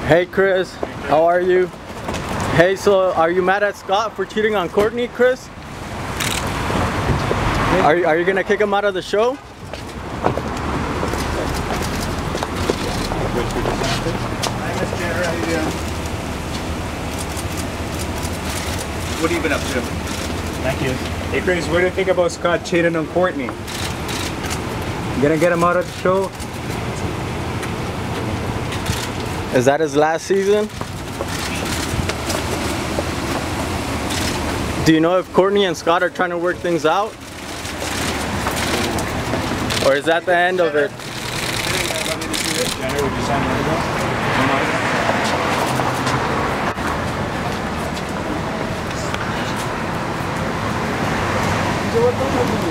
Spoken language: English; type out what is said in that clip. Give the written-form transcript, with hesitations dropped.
Hey Kris, how are you? Hey, so are you mad at Scott for cheating on Courtney, Kris? Are you gonna kick him out of the show? Hi, Kris Jenner, how you doing? What have you been up to? Thank you. Hey Kris, what do you think about Scott cheating on Courtney? You gonna get him out of the show? Is that his last season? Do you know if Courtney and Scott are trying to work things out? Or is that the end of it? Jenner, would you sign an autograph?